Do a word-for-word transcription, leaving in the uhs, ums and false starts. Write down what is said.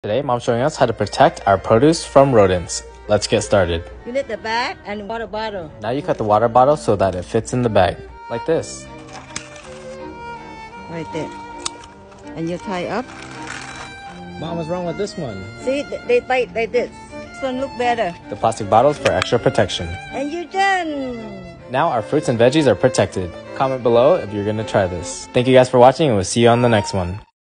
Today, Mom's showing us how to protect our produce from rodents. Let's get started. You need the bag and water bottle. Now you cut the water bottle so that it fits in the bag, like this. Right there. And you tie up. Mom, what's wrong with this one? See, they bite like this. This one look better. The plastic bottles for extra protection. And you're done. Now our fruits and veggies are protected. Comment below if you're going to try this. Thank you guys for watching, and we'll see you on the next one.